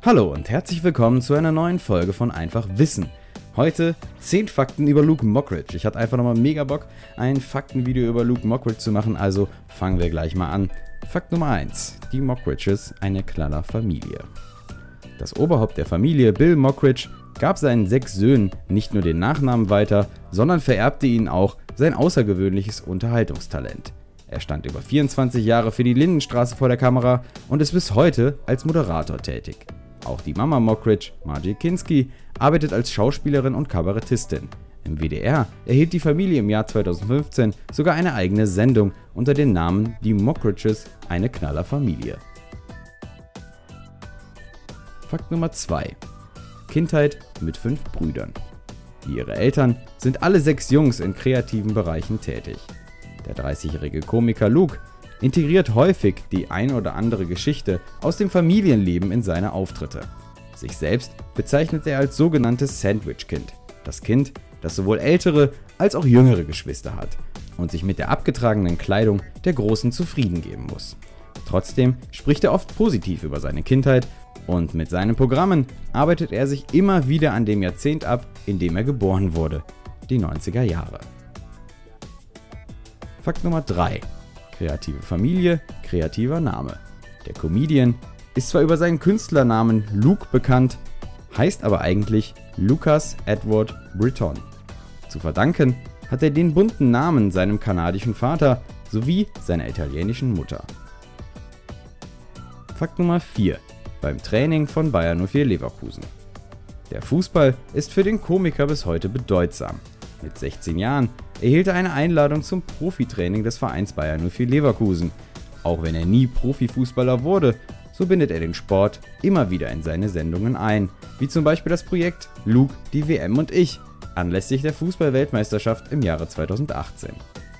Hallo und herzlich willkommen zu einer neuen Folge von Einfach Wissen. Heute 10 Fakten über Luke Mockridge. Ich hatte einfach nochmal mega Bock, ein Faktenvideo über Luke Mockridge zu machen, also fangen wir gleich mal an. Fakt Nummer 1. Die Mockridges, eine Knallerfamilie. Das Oberhaupt der Familie, Bill Mockridge, gab seinen 6 Söhnen nicht nur den Nachnamen weiter, sondern vererbte ihnen auch sein außergewöhnliches Unterhaltungstalent. Er stand über 24 Jahre für die Lindenstraße vor der Kamera und ist bis heute als Moderator tätig. Auch die Mama Mockridge, Margie Kinski, arbeitet als Schauspielerin und Kabarettistin. Im WDR erhielt die Familie im Jahr 2015 sogar eine eigene Sendung unter dem Namen Die Mockridges, eine Knallerfamilie. Fakt Nummer 2. Kindheit mit 5 Brüdern. Wie ihre Eltern sind alle 6 Jungs in kreativen Bereichen tätig. Der 30-jährige Komiker Luke integriert häufig die ein oder andere Geschichte aus dem Familienleben in seine Auftritte. Sich selbst bezeichnet er als sogenanntes Sandwich-Kind. Das Kind, das sowohl ältere als auch jüngere Geschwister hat und sich mit der abgetragenen Kleidung der Großen zufrieden geben muss. Trotzdem spricht er oft positiv über seine Kindheit und mit seinen Programmen arbeitet er sich immer wieder an dem Jahrzehnt ab, in dem er geboren wurde, die 90er Jahre. Fakt Nummer 3. Kreative Familie, kreativer Name. Der Comedian ist zwar über seinen Künstlernamen Luke bekannt, heißt aber eigentlich Lucas Edward Britton. Zu verdanken hat er den bunten Namen seinem kanadischen Vater sowie seiner italienischen Mutter. Fakt Nummer 4. Beim Training von Bayer 04 Leverkusen. Der Fußball ist für den Komiker bis heute bedeutsam. Mit 16 Jahren erhielt er eine Einladung zum Profitraining des Vereins Bayer 04 Leverkusen. Auch wenn er nie Profifußballer wurde, so bindet er den Sport immer wieder in seine Sendungen ein, wie zum Beispiel das Projekt Luke, die WM und ich, anlässlich der Fußball-Weltmeisterschaft im Jahre 2018.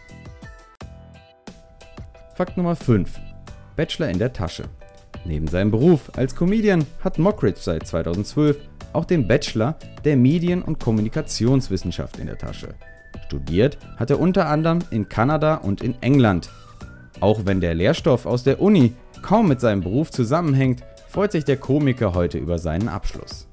Fakt Nummer 5. Bachelor in der Tasche. Neben seinem Beruf als Comedian hat Mockridge seit 2012 auch den Bachelor der Medien- und Kommunikationswissenschaft in der Tasche. Studiert hat er unter anderem in Kanada und in England. Auch wenn der Lehrstoff aus der Uni kaum mit seinem Beruf zusammenhängt, freut sich der Komiker heute über seinen Abschluss.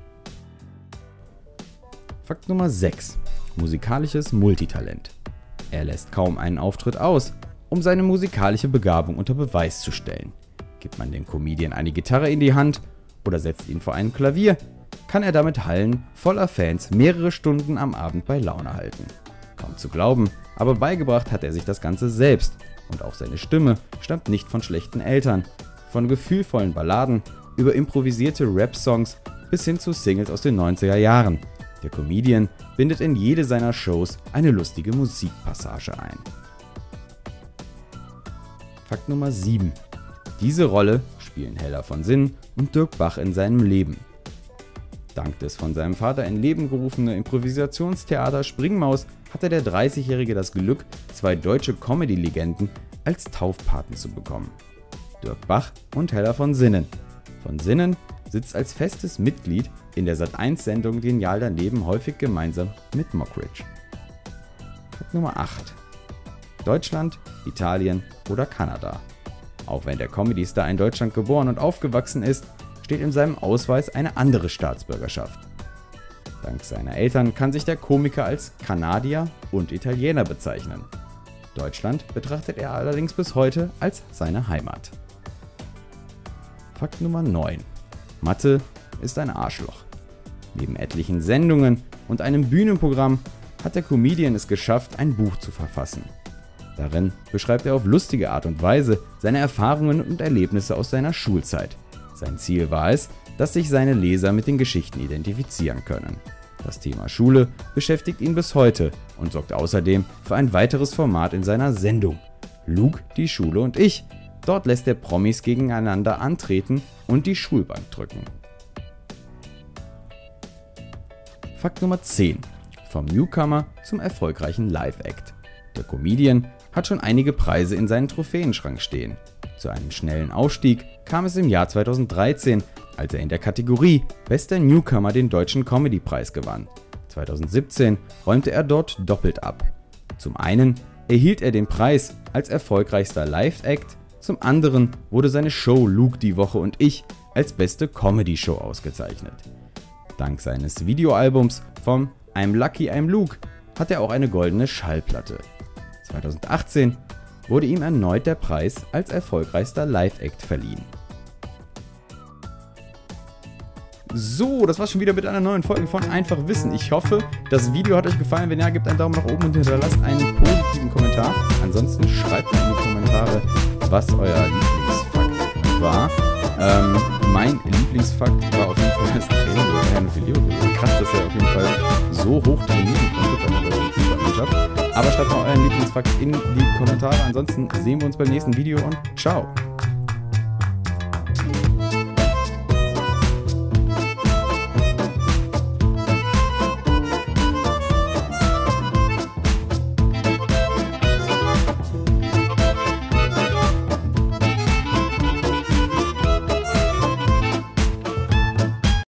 Fakt Nummer 6. Musikalisches Multitalent. Er lässt kaum einen Auftritt aus, um seine musikalische Begabung unter Beweis zu stellen. Gibt man dem Comedian eine Gitarre in die Hand oder setzt ihn vor ein Klavier, kann er damit Hallen voller Fans mehrere Stunden am Abend bei Laune halten. Kaum zu glauben, aber beigebracht hat er sich das Ganze selbst und auch seine Stimme stammt nicht von schlechten Eltern. Von gefühlvollen Balladen über improvisierte Rap-Songs bis hin zu Singles aus den 90er Jahren. Der Comedian bindet in jede seiner Shows eine lustige Musikpassage ein. Fakt Nummer 7. Diese Rolle spielen Hella von Sinnen und Dirk Bach in seinem Leben. Dank des von seinem Vater in Leben gerufenen Improvisationstheater Springmaus hatte der 30-Jährige das Glück, 2 deutsche Comedy-Legenden als Taufpaten zu bekommen. Dirk Bach und Hella von Sinnen. Von Sinnen sitzt als festes Mitglied in der Sat.1-Sendung Genial daneben häufig gemeinsam mit Mockridge. Fakt Nummer 8. Deutschland, Italien oder Kanada. Auch wenn der Comedy-Star in Deutschland geboren und aufgewachsen ist, steht in seinem Ausweis eine andere Staatsbürgerschaft. Dank seiner Eltern kann sich der Komiker als Kanadier und Italiener bezeichnen. Deutschland betrachtet er allerdings bis heute als seine Heimat. Fakt Nummer 9. Mathe ist ein Arschloch. Neben etlichen Sendungen und einem Bühnenprogramm hat der Comedian es geschafft, ein Buch zu verfassen. Darin beschreibt er auf lustige Art und Weise seine Erfahrungen und Erlebnisse aus seiner Schulzeit. Sein Ziel war es, dass sich seine Leser mit den Geschichten identifizieren können. Das Thema Schule beschäftigt ihn bis heute und sorgt außerdem für ein weiteres Format in seiner Sendung. Luke, die Schule und ich. Dort lässt er Promis gegeneinander antreten und die Schulbank drücken. Fakt Nummer 10. Vom Newcomer zum erfolgreichen Live-Act. Der Comedian hat schon einige Preise in seinem Trophäenschrank stehen. Zu einem schnellen Aufstieg kam es im Jahr 2013, als er in der Kategorie Bester Newcomer den Deutschen Comedy-Preis gewann. 2017 räumte er dort doppelt ab. Zum einen erhielt er den Preis als erfolgreichster Live-Act, Zum anderen wurde seine Show Luke die Woche und ich als beste Comedy-Show ausgezeichnet. Dank seines Videoalbums vom I'm Lucky I'm Luke hat er auch eine goldene Schallplatte. 2018 wurde ihm erneut der Preis als erfolgreichster Live-Act verliehen. So, das war's schon wieder mit einer neuen Folge von Einfach Wissen. Ich hoffe, das Video hat euch gefallen. Wenn ja, gebt einen Daumen nach oben und hinterlasst einen positiven Kommentar. Ansonsten schreibt mir in die Kommentare, was euer Lieblingsfakt war. Mein Lieblingsfakt war auf jeden Fall das Training durch Herrn Filio. Krass, dass er auf jeden Fall so hoch trainieren konnte bei der deutschen Fußballmannschaft. Aber schreibt mal euren Lieblingsfakt in die Kommentare. Ansonsten sehen wir uns beim nächsten Video und ciao!